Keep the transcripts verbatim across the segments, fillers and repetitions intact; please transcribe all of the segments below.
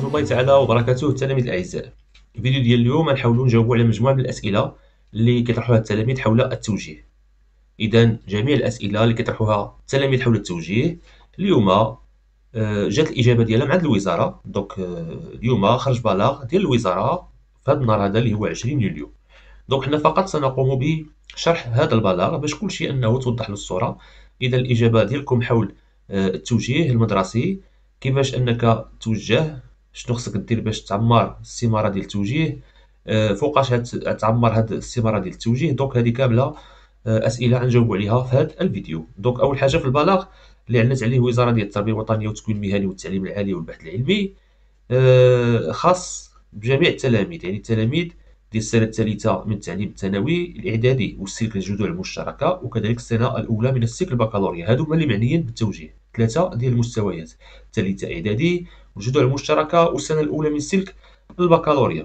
الله تعالى وبركاته. التلاميذ الاعزاء، الفيديو ديال اليوم غنحاولوا نجاوبوا على مجموعه من الاسئله اللي كيطرحوها التلاميذ حول التوجيه. اذا جميع الاسئله اللي كيطرحوها التلاميذ حول التوجيه اليوم آه، جات الاجابه ديالها من عند الوزاره. دونك آه، اليوم خرج بلاغ ديال الوزاره في هذا النهار هذا اللي هو عشرين يوليو. دونك حنا فقط سنقوم بشرح هذا البلاغ باش كل شيء انه توضح له الصوره. اذا الاجابه ديالكم حول آه، التوجيه المدرسي، كيفاش انك توجه، شنو خصك دير باش تعمر الاستماره ديال التوجيه، آه، فوقاش غتعمر هاد الاستماره ديال التوجيه. دونك هذه كامله آه، اسئله غنجاوبوا عليها في هذا الفيديو. دونك اول حاجه في البلاغ اللي اعلنت عليه الوزاره ديال التربيه الوطنيه والتكوين المهني والتعليم العالي والبحث العلمي، آه، خاص بجميع التلاميذ، يعني التلاميذ ديال السنه الثالثه من التعليم الثانوي الاعدادي والسلك الجذور المشتركه، وكذلك السنه الاولى من السلك البكالوريا. هادو هما اللي معنيين بالتوجيه، ثلاثه ديال المستويات: الثالثه اعدادي والجذور المشتركه والسنه الاولى من السلك البكالوريا.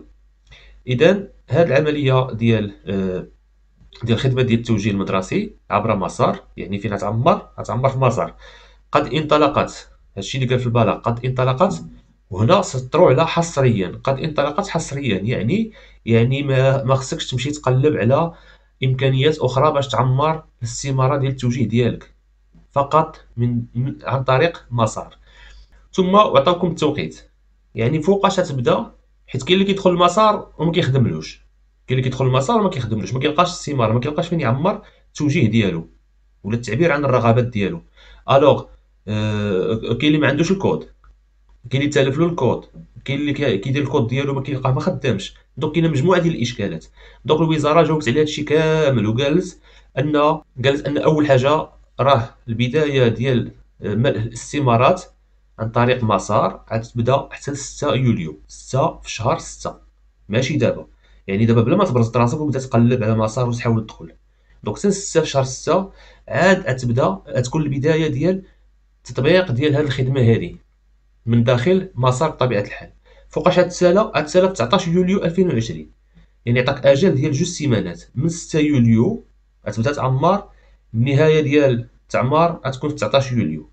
اذا هاد العمليه ديال آه، ديال الخدمه ديال التوجيه المدرسي عبر مسار، يعني فين غتعمر غتعمر في مسار قد انطلقت. هادشي اللي قال في البلاغ قد انطلقت، وهنا سطروا على حصريا. قد انطلقت حصريا يعني يعني ما ما خصكش تمشي تقلب على امكانيات اخرى باش تعمر الاستماره ديال التوجيه ديالك، فقط من, من عن طريق مسار. ثم عطاوكم التوقيت، يعني فوقاش تبدا، حيت كاين اللي كيدخل المسار وما كيخدملوش، كاين اللي كيدخل المسار وما كيخدملوش، ما كيلقاش الاستماره، ما كيلقاش فين يعمر التوجيه ديالو ولا التعبير عن الرغبات ديالو. الوغ آه، كاين اللي ما عندوش الكود، كاين اللي تالف له الكود، كاين اللي كي- كيدير الكود ديالو ما كيلقاه ما خدامش. دونك كاينه مجموعه ديال الاشكالات. دونك الوزاره جاوبت على هادشي كامل وقالت ان قالت ان اول حاجه راه البدايه ديال آه، ملء الاستمارات عن طريق مسار غتبدا حتى ستة يوليو، ستة في شهر ستة، ماشي دابا. يعني دابا بلا ما تبرز راسك وتبدا تقلب على مسار وتحاول تدخل، دونك حتى ستة في شهر ستة عاد غتبدا غتكون البدايه ديال التطبيق ديال هاد الخدمه هادي من داخل مسار بطبيعه الحال. فوقاش غتسالى غتسالى في تسعطاش يوليو ألفين وعشرين، يعني عطاك اجل ديال جوج سيمانات. من ستة يوليو غتبدا تعمر، النهايه ديال التعمار غتكون في تسعطاش يوليو.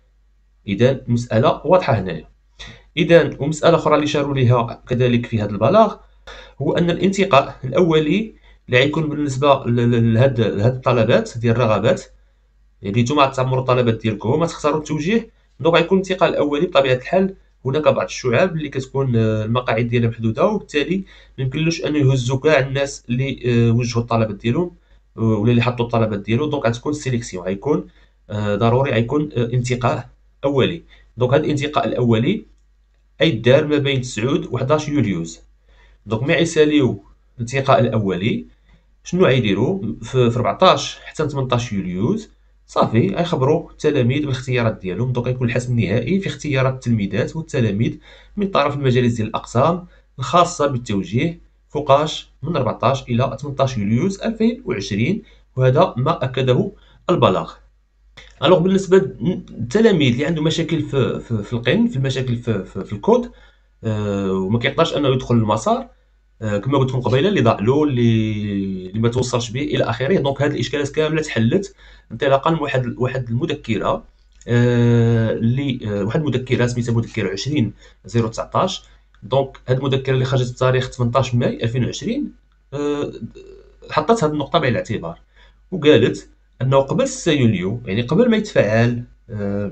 اذا المساله واضحه هنايا. اذا ومساله اخرى اللي شاروا ليها كذلك في هذا البلاغ هو ان الانتقاء الاولي اللي غيكون بالنسبه لهاد لهاد الطلبات ديال الرغبات، يعني نتوما غتعمروا الطلبات ديالكم غتختاروا التوجيه. دونك غيكون الانتقال الاولي بطبيعه الحال. هناك بعض الشعاب اللي كتكون آه، المقاعد ديالها محدوده، وبالتالي ما يمكنلوش ان يهزوا كاع الناس اللي آه، وجهوا الطلبات ديالهم آه، ولا اللي حطوا الطلبات ديالهم. دونك غتكون سيليكسيون، غيكون آه، ضروري غيكون آه، انتقاء اولي. دونك هذا الانتقاء الاولي غيدار ما بين تسعة و حداش يوليوز. دونك ملي غيساليو الانتقاء الاولي شنو غيديروا في في أربعطاش حتى ثمنطاش يوليوز؟ صافي غيخبروا التلاميذ بالاختيارات ديالهم. دونك غيكون الحسم النهائي في اختيارات التلميذات والتلاميذ من طرف المجالس ديال الاقسام الخاصه بالتوجيه فوقاش من أربعطاش الى ثمنطاش يوليوز ألفين وعشرين، وهذا ما اكده البلاغ. الوغ بالنسبه للتلاميذ اللي عندهم مشاكل في في, في القن، في المشاكل في, في, في الكود، آه، وما كيقدرش انه يدخل المسار، آه، كما قلت لكم قبيله، اللي ضاع له، اللي اللي ما توصلش به الى اخره. دونك هذه الاشكالات كامله تحلت انطلاقا من واحد واحد المذكره، آه، اللي آه، واحد المذكره سميتها مذكره عشرين صفر تسعطاش. دونك هذه المذكره اللي خرجت بتاريخ ثمنطاش ماي ألفين وعشرين آه، حطت هذه النقطه بعين الاعتبار، وقالت انه قبل ستة يوليو، يعني قبل ما يتفعل آه،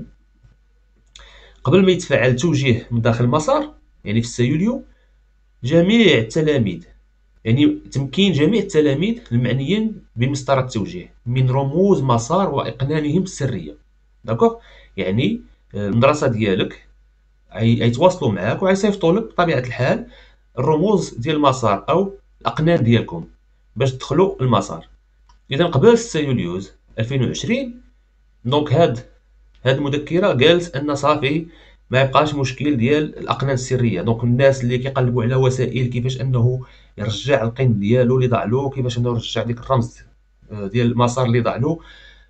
قبل ما يتفعل توجيه من داخل المسار، يعني في ستة يوليو جميع التلاميذ، يعني تمكين جميع التلاميذ المعنيين بمسطرة التوجيه من رموز مسار وإقنانهم السرية. داكوغ، يعني آه، المدرسة ديالك غيتواصلوا معاك وغيصيفطوا لك بطبيعة الحال الرموز ديال المسار أو الأقنان ديالكم باش تدخلوا المسار. إذا قبل ستة يوليوز ألفين وعشرين، دونك هاد هاد المذكره قالت ان صافي ما يبقاش مشكل ديال الاقنان السريه. دونك الناس اللي كيقلبوا على وسائل كيفاش انه يرجع القن ديالو اللي ضاع له، كيفاش انه يرجع ديك الرمز آه، ديال المسار اللي ضاع له،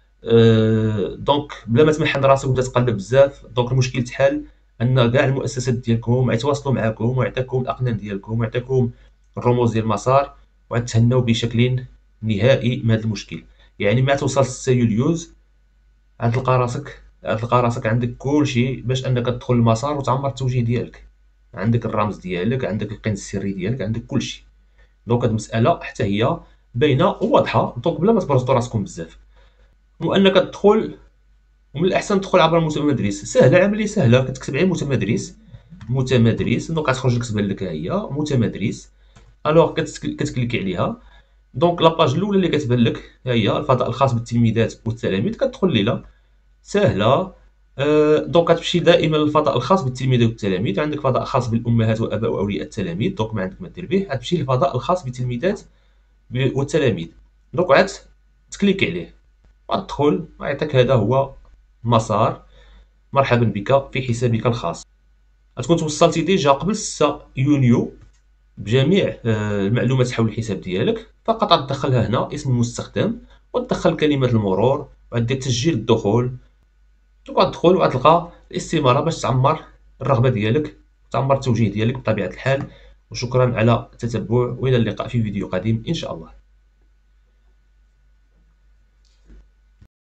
آه، دونك بلا ما تمحن راسك وتبدا تقلب بزاف، دونك المشكل تحل ان كاع المؤسسات ديالكم غيتواصلوا معكم ويعطيكم الاقنان ديالكم ويعطيكم الرموز ديال المسار، وغتهناو بشكل نهائي من هذا المشكل. يعني ما توصل ستة يوليوز غتلقى راسك غتلقى راسك عندك كلشي باش انك تدخل المسار وتعمر التوجيه ديالك. عندك الرمز ديالك، عندك القيد السري ديالك، عندك كلشي. دونك هاد المساله حتى هي باينه وواضحه، دونك بلا ما تبرزطوا راسكم بزاف. وانك تدخل، ومن الاحسن تدخل عبر متمدرس. سهله، عمليه سهله، كتكتب غير متمدرس متمدرس، دونك غتخرج لك تبان لك ها هي متمدرس. الوغ كتكليكي عليها، دونك لاباج الاولى اللي كتبان لك ها هي الفضاء الخاص بالتلميذات والتلاميذ، كتدخل ليها سهله. أه دونك كتمشي دائما للفضاء الخاص بالتلميذات والتلاميذ، عندك فضاء خاص بالامهات والاباء واولياء التلاميذ، دونك ما عندك ما دير به، غتمشي للفضاء الخاص بالتلميذات والتلاميذ، دونك عاد تكليكي عليه وتدخل، ويعطيك هذا هو مسار مرحبا بك في حسابك الخاص. غتكون توصلتي ديجا قبل ستة يونيو بجميع المعلومات حول الحساب ديالك. فقط غتدخلها هنا اسم المستخدم، وتدخل كلمة المرور، وغدير تسجيل الدخول، وغتدخل وغتلقى الاستمارة باش تعمر الرغبة ديالك، تعمر التوجيه ديالك بطبيعة الحال. وشكرا على التتبع، والى اللقاء في فيديو قادم ان شاء الله.